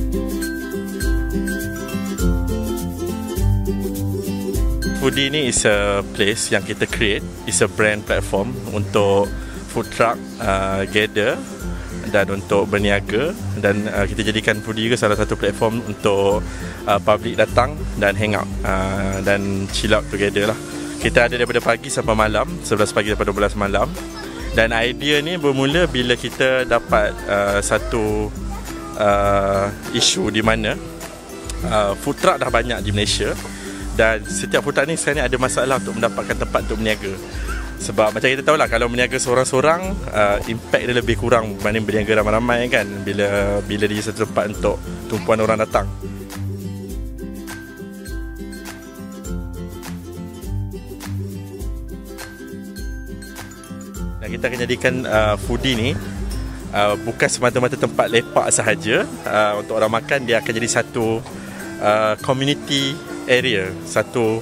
Foodie ni is a place yang kita create, is a brand platform untuk food truck gather dan untuk berniaga, dan kita jadikan Foodie juga salah satu platform untuk public datang dan hang out dan chill out together lah. Kita ada daripada pagi sampai malam, 11 pagi sampai 12 malam. Dan idea ni bermula bila kita dapat satu isu di mana food truck dah banyak di Malaysia, dan setiap food truck ni sekarang ni ada masalah untuk mendapatkan tempat untuk berniaga. Sebab macam kita tahulah, kalau berniaga seorang-seorang, impact dia lebih kurang berbanding berniaga ramai-ramai kan, bila dia satu tempat untuk tumpuan orang datang. Dan kita akan jadikan Foodie ni bukan semata-mata tempat lepak sahaja untuk orang makan. Dia akan jadi satu community area, satu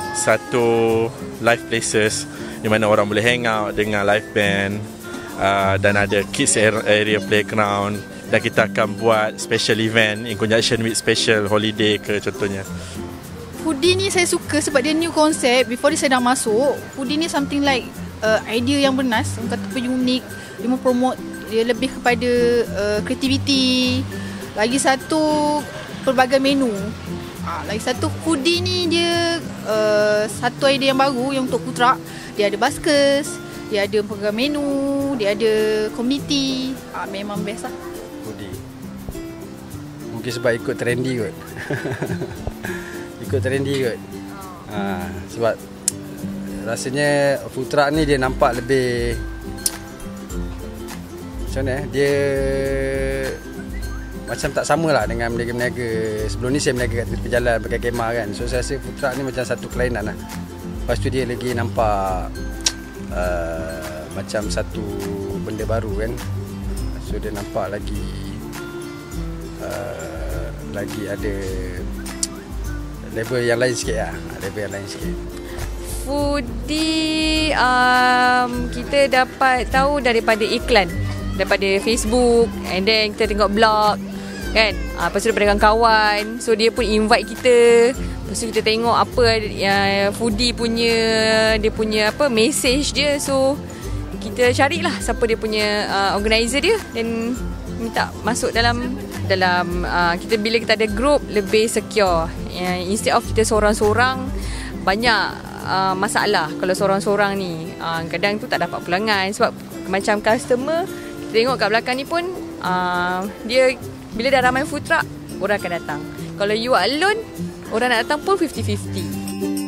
live places di mana orang boleh hang out dengan live band, dan ada kids area playground, dan kita akan buat special event in conjunction with special holiday ke contohnya. Foodie ni saya suka sebab dia new concept. Before ni saya dah masuk, Foodie ni something like idea yang bernas, orang kata pun unik. Dia mempromote, dia lebih kepada kreativiti. Lagi satu, pelbagai menu. Lagi satu, Foodie ni dia satu idea yang baru yang untuk food truck. Dia ada baskers, dia ada program menu, dia ada community. Memang best lah Foodie. Mungkin sebab ikut trendy kot. Ikut trendy kot. Sebab rasanya food truck ni dia nampak lebih, macam mana, dia macam tak sama lah dengan berniaga-berniaga. Sebelum ni saya berniaga kat tepi jalan pakai kemah kan. So saya rasa food truck ni macam satu kelainan lah. Lepas tu dia lagi nampak macam satu benda baru kan. So dia nampak lagi ada level yang lain sikit lah. Level yang lain sikit. Foodie kita dapat tahu daripada iklan, daripada Facebook, and then kita tengok blog kan. Lepas tu daripada kawan-kawan, so dia pun invite kita. Lepas tu kita tengok apa Foodie punya, dia punya apa message dia. So kita carilah siapa dia punya organizer dia dan minta masuk dalam kita. Bila kita ada group lebih secure, instead of kita seorang-seorang banyak masalah. Kalau seorang-seorang ni kadang tu tak dapat pulangan. Sebab macam customer kita tengok kat belakang ni pun, dia bila dah ramai food truck, orang akan datang. Kalau you alone, orang nak datang pun 50-50.